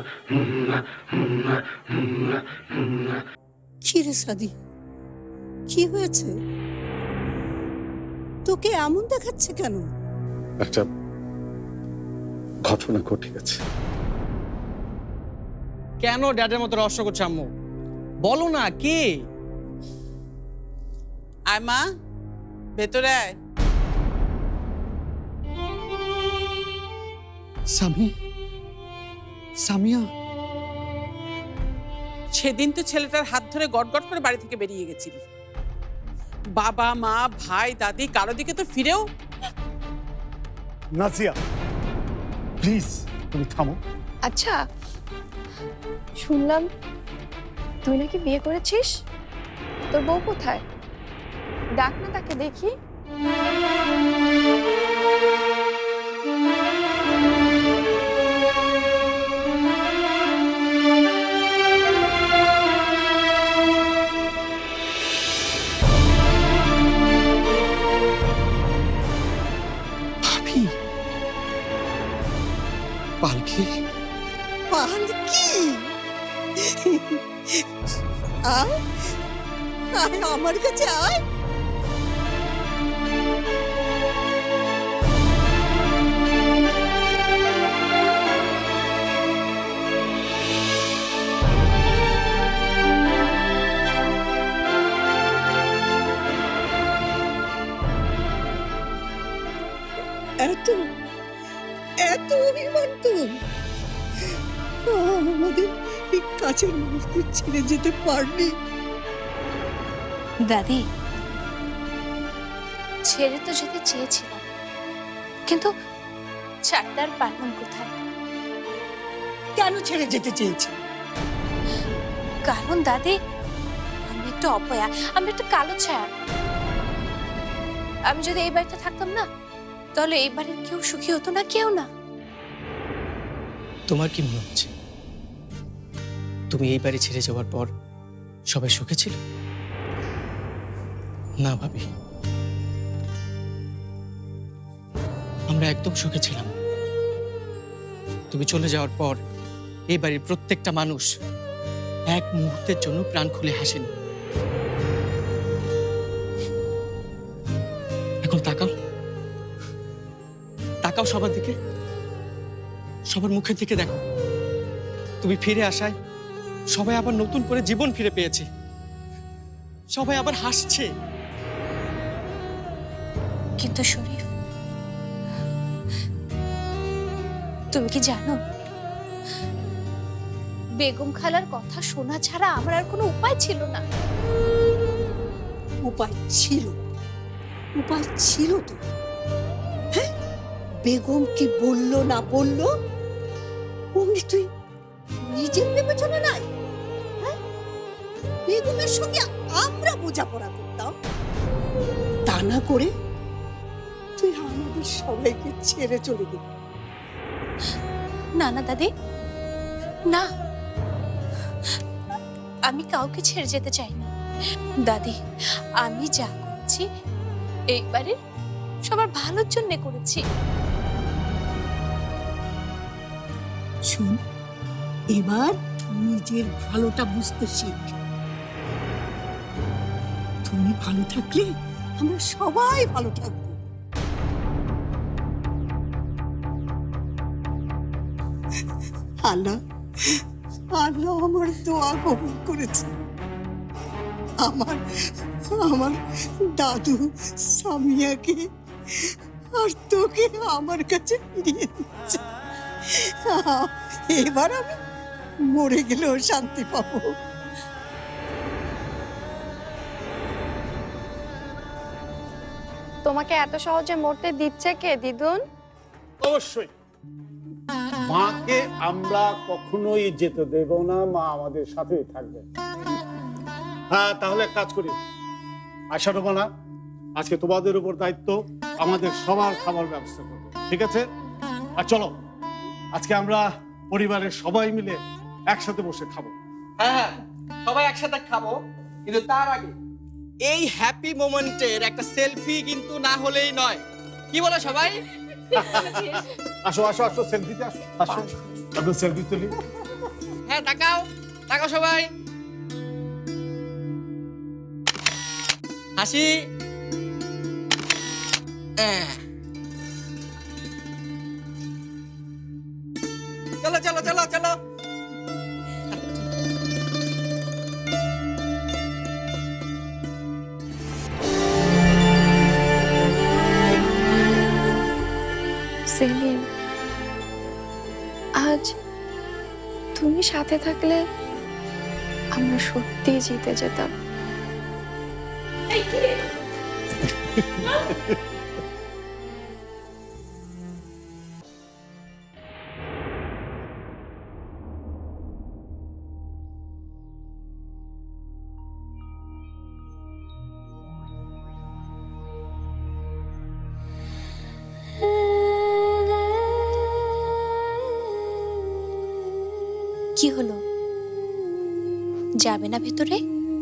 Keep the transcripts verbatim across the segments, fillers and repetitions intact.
কি রে সাদি, কি হয়েছে? তোকে এমন দেখাচ্ছে কেন? একটা ঘটনা ঘটে গেছে। কেন ড্যাডের মতো রহস্য করছে আম্মু? বলো না কি? আয় মা, ভেতরে আয়। সামি, সামিয়া, সেদিন তো ছেলেটার হাত ধরে গট গট করে বাড়ি থেকে বেরিয়ে গেছিলি। বাবা মা ভাই দাদি কারো দিকে তো ফিরেও। নাজিয়া প্লিজ তুমি থামো। আচ্ছা, শুনলাম তুই নাকি বিয়ে করেছিস। তোর বউ কোথায়? ডাক না তাকে দেখি। ভাবি, পালকি পালকি? আয় আয় আমার কাছে আয়। এত এত অভিমান তোর? আমাদের এই কাছের মানুষদের ছেড়ে যেতে পারলি? দাদি, ছেড়ে তো যেতে চেয়েছিলাম, কিন্তু চারটার পারলাম কোথায়? কেন ছেড়ে যেতে চেয়েছি? কারণ দাদি, আমি একটা অপয়া, আমি একটা কালো ছায়া। আমি যদি এই বাড়িতে থাকতাম না, তাহলে এই বাড়ির কেউ সুখী হতো না, কেউ না। তোমার কি মনে হচ্ছে তুমি এই বাড়ি ছেড়ে যাওয়ার পর সবাই সুখে ছিল? না ভাবি, আমরা একদম সুখে ছিলাম। তুমি চলে যাওয়ার পর এই বাড়ির প্রত্যেকটা মানুষ এক মুহূর্তের জন্য প্রাণ খুলে হাসেনি। এখন তাকাও, তাকাও সবার দিকে, সবার মুখের দিকে দেখো। তুমি ফিরে আসায় সবাই আবার নতুন করে জীবন ফিরে পেয়েছে, সবাই আবার হাসছে। কিন্তু শরীফ, তুমি কি জানো, বেগম খালার কথা শোনা ছাড়া আমার আর কোনো উপায় ছিল না। উপায় ছিল, উপায় ছিল তো। হ্যাঁ, বেগম কি বললো না বললো অমনি তুই নিজের বিবেচনা নাই? হ্যাঁ, বেগমের সঙ্গে আমরা বোঝাপড়া করতাম, তা না করে তুই আমাদের সবাইকে ছেড়ে চলে গেলি। না না দাদি, না, আমি কাউকে ছেড়ে যেতে চাইনি। দাদি, আমি যা করেছি এইবারে সবার ভালোর জন্য করেছি। শোন, এবার নিজের ভালোটা বুঝতে শিখ। তুমি ভালো থাকলে আমরা সবাই ভালো থাকবো। আল্লাহ আল্লাহ আমার দোয়া কবুল করেছে। আমার আমার দাদু সামিয়াকে আর তোকে আমার কাছে ফিরিয়ে দিচ্ছে। এবার আমি মরে গেলেও শান্তি পাবো। তোমাকে এত সহজে মরতে দিচ্ছে কে দিদুন? অবশ্যই মাকে আমরা কখনোই যেতে দেব না, মা আমাদের সাথেই থাকবে। হ্যাঁ, তাহলে এক কাজ করি, আশা রবো না, আজকে তোমাদের উপর দায়িত্ব আমাদের সবার খাবার ব্যবস্থা করবে, ঠিক আছে? আর চলো আজকে আমরা পরিবারের সবাই মিলে একসাথে বসে খাবো। হ্যাঁ, সবাই একসাথে খাবো, কিন্তু তার আগে এই হ্যাপি মোমেন্টের একটা সেলফি কিন্তু না হলেই নয়। কি বলে সবাই? আসো আসো আসো, সেলফিতে আসো, আসো, সেলফি তুলি। তাকাও তাকাও তাকাও সবাই হাসি আহ। চলো চলো চলো চলো সেলিম, আজ তুমি সাথে থাকলে আমরা সত্যিই জিতে যেতাম। কি হলো, যাবে না ভেতরে?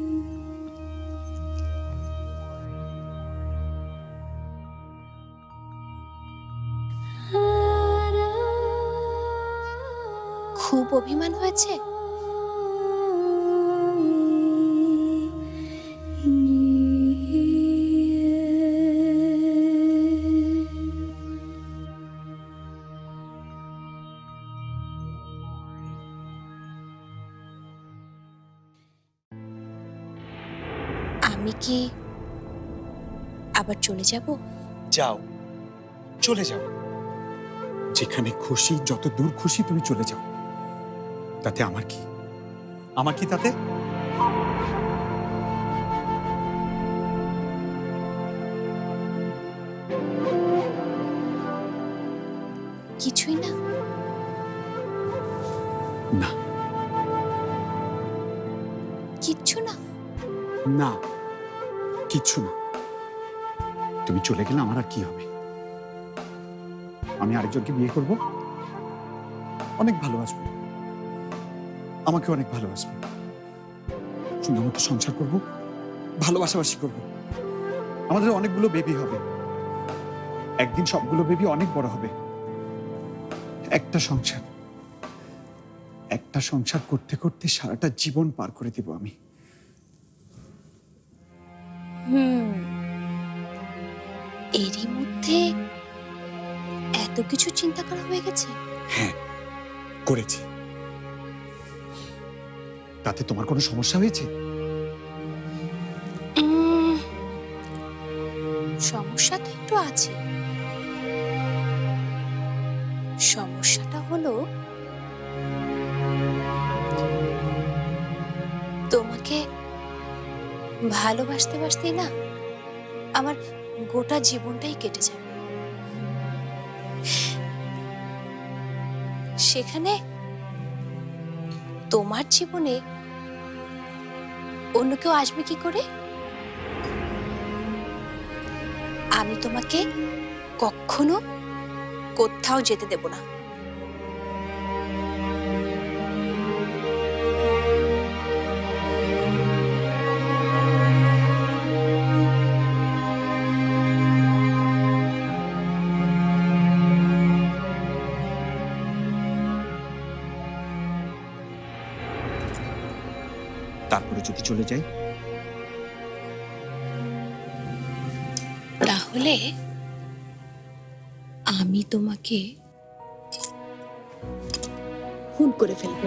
খুব অভিমান হয়েছে? আমি কি আবার চলে যাব? যাও, চলে যাও, যেখানে খুশি, যত দূর খুশি তুমি চলে যাও। তাতে আমার কি? আমার কি তাতে? কিছুই না? না কিচ্ছু না? না, কিচ্ছু না। তুমি চলে গেলে আমার আর কি হবে? আমি আরেকজনকে বিয়ে করব, অনেক ভালোবাসবো, আমাকে অনেক ভালোবাসবে, সুন্দর মতো সংসার করব, ভালোবাসাবাসি করব, আমাদের অনেকগুলো বেবি হবে, একদিন সবগুলো বেবি অনেক বড় হবে। একটা সংসার, একটা সংসার করতে করতে সারাটা জীবন পার করে দিব আমি। হুম, এরই মধ্যে এত কিছু চিন্তা করা হয়ে গেছে? হ্যাঁ, করেছি। তাতে তোমার কোনো সমস্যা হয়েছে? উম, সমস্যা তো একটু আছে। সমস্যাটা হলো তোমাকে ভালোবাসতে বাসতেই না আমার গোটা জীবনটাই কেটে যাবে। সেখানে তোমার জীবনে অন্য কেউ আসবে কি করে? আমি তোমাকে কখনো কোথাও যেতে দেব না। তারপরে যদি চলে যাই, তাহলে আমি তোমাকে খুন করে ফেলবো।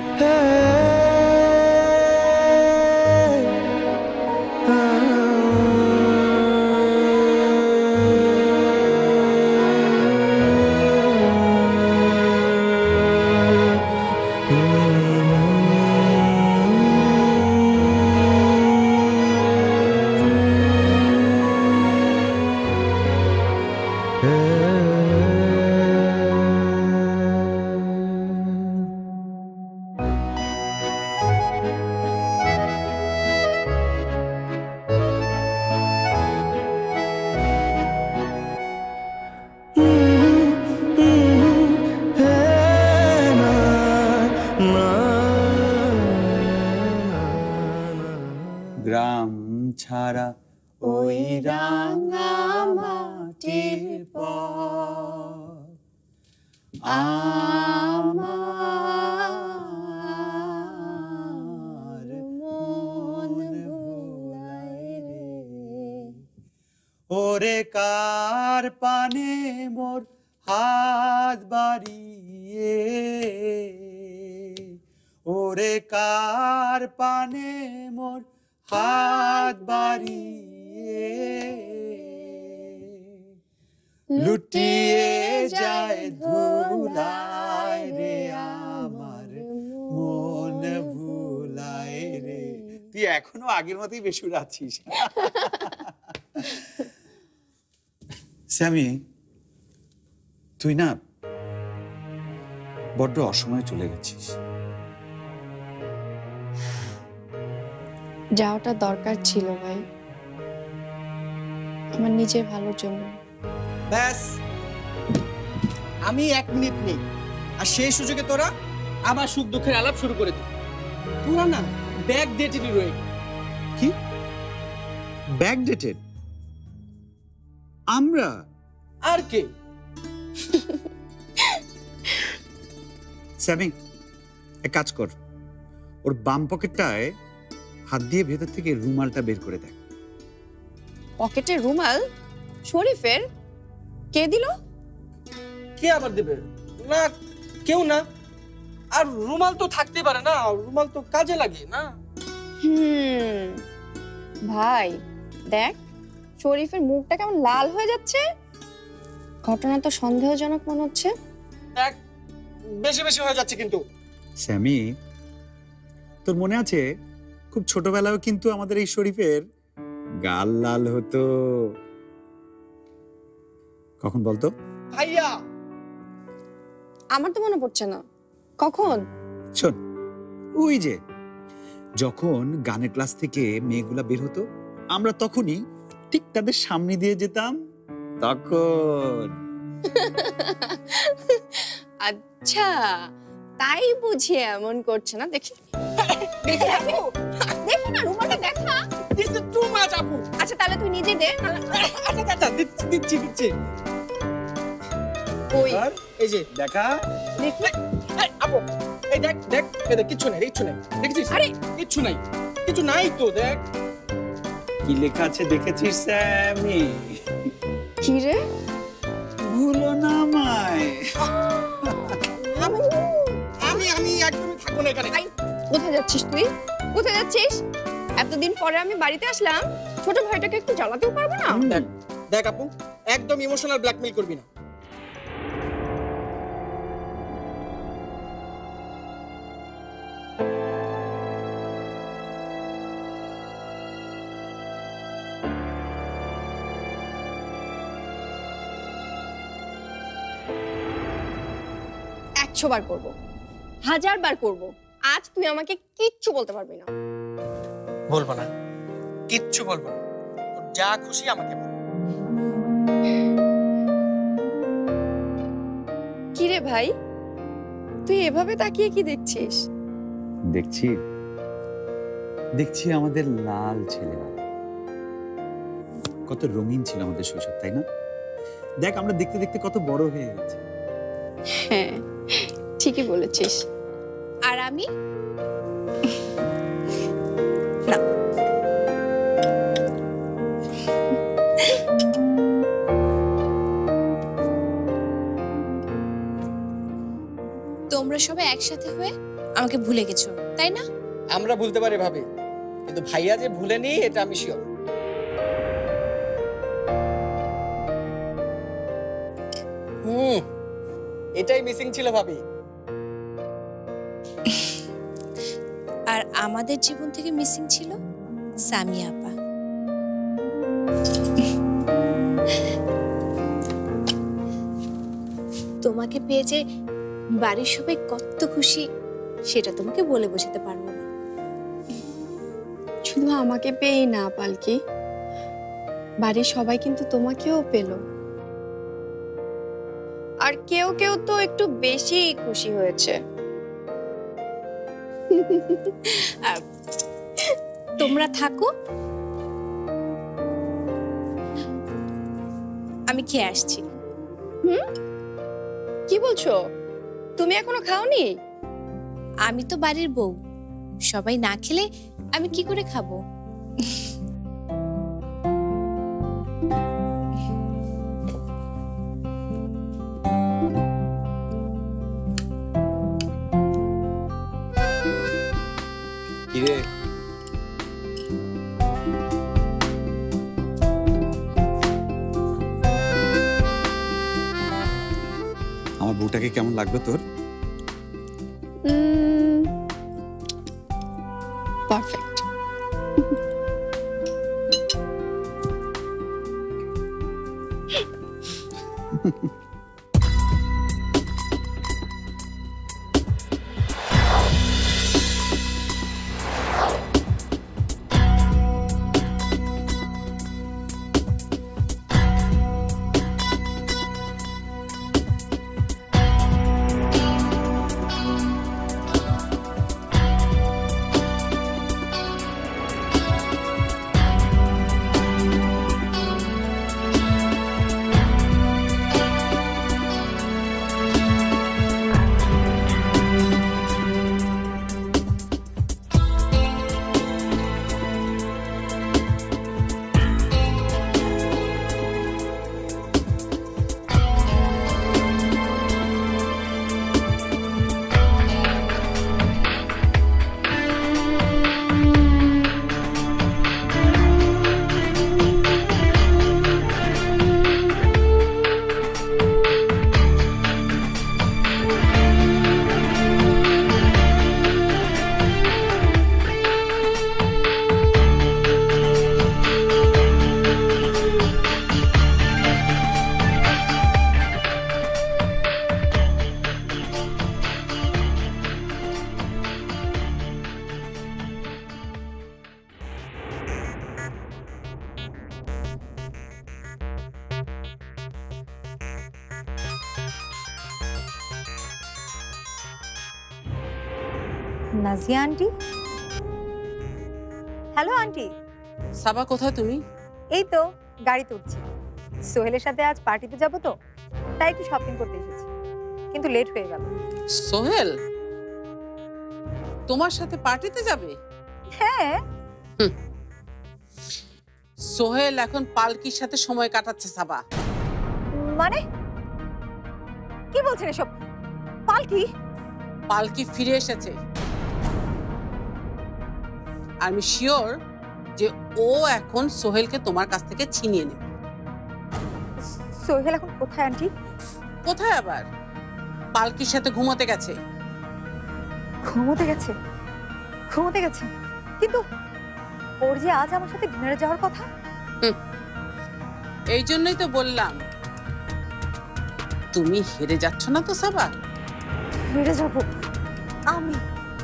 গ্রাম ছাড়া ওই রাঙা মাটির পর আমার ওরে কার পানে মোর হাত বাড়িয়ে, ওরে কার পানে মোর হাত বাড়িয়ে, লুটিয়ে যায় ধুলায় রে আমার মন ভুলায় রে। তুই এখনো আগের মতোই বেসুর আছিস। স্যামি, তুই না বড্ড অসময়ে চলে গেছিস। যাওয়াটা দরকার ছিল ভাই, আমার নিজের ভালোর জন্য। ব্যাস, আমি এক মিনিট নেই, আর সেই সুযোগে তোরা আবার সুখ দুঃখের আলাপ শুরু করে দিই। তোরা না ব্যাক ডেটেডই রয়ে গেলি। কি ব্যাকডেটেড? আমরা? আর কে? স্যামি, এক কাজ কর, ওর বাম পকেটটায় হাত দিয়ে ভেতর থেকে রুমালটা বের করে দেখ। পকেটে রুমাল? শরীফের? কে দিল? কে আবার দেবে? না, কেউ না। আর রুমাল তো থাকতে পারে না, রুমাল তো কাজে লাগে না। হুম ভাই দেখ, শরীফের মুখটা কেমন লাল হয়ে যাচ্ছে। ঘটনা তো সন্দেহজনক মনে হচ্ছে। দেখ, বেশি বেশি হয়ে যাচ্ছে কিন্তু। স্যামি, তোর মনে আছে খুব ছোটবেলায় কিন্তু আমাদের এই শরীফের গাল লাল হতো? কখন বলতো? ভাইয়া, আমার তো মনে পড়ছে না কখন। শোন, ওই যে যখন গানের ক্লাস থেকে মেয়েগুলা বের হতো, আমরা তখনই ঠিক তাদের সামনে দিয়ে যেতাম। তখন আচ্ছা, তাই বুঝি এমন করছে না। দেখি দেখি আপু, দেখি না রুমালটা দেখা। দিস ইজ টু মাচ আপু। আচ্ছা তাহলে তুই নিজে দে। আচ্ছা আচ্ছা, দিচ্ছি দিচ্ছি দিচ্ছি। ওই আর এই যে দেখা, দেখি। এই, আপু, এই দেখ দেখ, এই দেখ, কিচ্ছু নাই, কিচ্ছু নাই, দেখেছিস? আরে কিচ্ছু নাই, কিছু নাই তো, দেখ কি লেখা আছে দেখেছিস স্যামি? কি রে? ভুলো না আমায়। আপু, আমি আমি একদমই থাকবো না এখানে। আই, কোথায় যাচ্ছিস তুই? কোথায় যাচ্ছিস? এতদিন পরে আমি বাড়িতে আসলাম, ছোট ভাইটাকে একটু জ্বালাতেও পারবো না? দেখ দেখ আপু, একদম ইমোশনাল ব্ল্যাকমেল করবি না। একশো বার করবো, হাজার বার করবো, আজ তুই আমাকে কিচ্ছু বলতে পারবি না। বলবো না, কিচ্ছু বলবো না, তোর যা খুশি আমাকে বল। কি রে ভাই, তুই এভাবে তাকিয়ে কি দেখছিস? দেখছি দেখছি আমাদের লাল ছেলেরা কত রঙিন ছিল আমাদের শৈশব, তাই না? দেখ, আমরা দেখতে দেখতে কত বড় হয়ে গেছে। হ্যাঁ ঠিকই বলেছিস। আর আমি তোমরা সবাই একসাথে হয়ে আমাকে ভুলে গেছো, তাই না? আমরা ভুলতে পারি ভাবি, কিন্তু ভাইয়া যে ভুলেনি এটা আমি শিওর। হুম, এটাই মিসিং ছিল ভাবি। আর আমাদের জীবন থেকে মিসিং ছিল সামিয়া আপা। তোমাকে পেয়ে যে বাড়ির সবাই কত খুশি সেটা তোমাকে বলে বোঝাতে পারবো না। শুধু আমাকে পেয়েই না পালকি, বাড়ির সবাই কিন্তু তোমাকেও পেল। আর কেউ কেউ তো একটু বেশি খুশি হয়েছে। আর তোমরা থাকো, আমি খেয়ে আসছি। হুম, কি বলছো? তুমি এখনো খাওনি? আমি তো বাড়ির বউ, সবাই না খেলে আমি কি করে খাবো? বউটাকে কেমন লাগবে তোর? Perfect. Nazia aunty, hello aunty. Saba কোথায় তুমি? এই তো গাড়িতে উঠছি, সোহেলের সাথে আজ পার্টিতে যাব তো, তাই একটু শপিং করতে এসেছি, কিন্তু লেট হয়ে গেল। সোহেল তোমার সাথে পার্টিতে যাবে? হ্যাঁ। সোহেল এখন পালকির সাথে সময় কাটাচ্ছে সাবা। মানে কি বলছেন এসব? পালকি? পালকি ফিরে এসেছে, আমি শিওর যে ও এখন সোহেলকে তোমার কাছ থেকে ছিনিয়ে নেবে। সোহেল এখন কোথায় আন্টি? কোথায় আবার, পালকির সাথে ঘুমোতে গেছে। ঘুমোতে গেছে? ঘুমোতে গেছে কিন্তু ওর যে আজ আমার সাথে ডিনারে যাওয়ার কথা। এই জন্যই তো বললাম তুমি হেরে যাচ্ছ না তো সাবা। হেরে যাব আমি?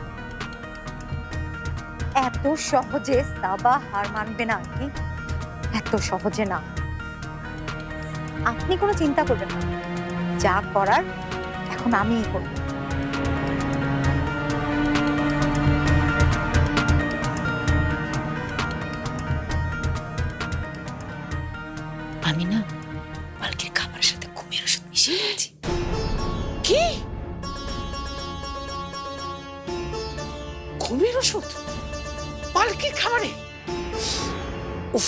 এত সহজে সাবা হার মানবে না আন্টি, এত সহজে না। আপনি কোনো চিন্তা করবেন না, যা করার এখন আমিই করব। আমি না পালকির খাবারের সাথে ঘুমের ওষুধ মিশিয়ে দিয়েছি। কি ঘুমের ওষুধ পালকির খাবারে? উফ,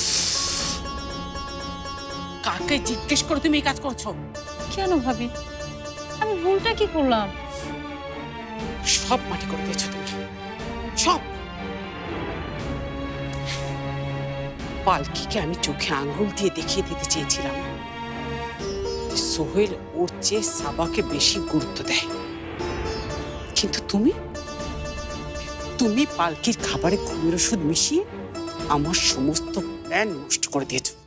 কাকে জিজ্ঞেস করে তুমি এই কাজ করছো? কেন ভাবি, আমি ভুলটা কি করলাম? সব মাটি করে দিয়েছো তুমি, সব। পালকিকে আমি চোখে আঙ্গুল দিয়ে দেখিয়ে দিতে চেয়েছিলাম সোহেল ওর চেয়ে সাবাকে বেশি গুরুত্ব দেয়, কিন্তু তুমি তুমি পালকির খাবারে ঘুমের ওষুধ মিশিয়ে আমার সমস্ত প্ল্যান নষ্ট করে দিয়েছো।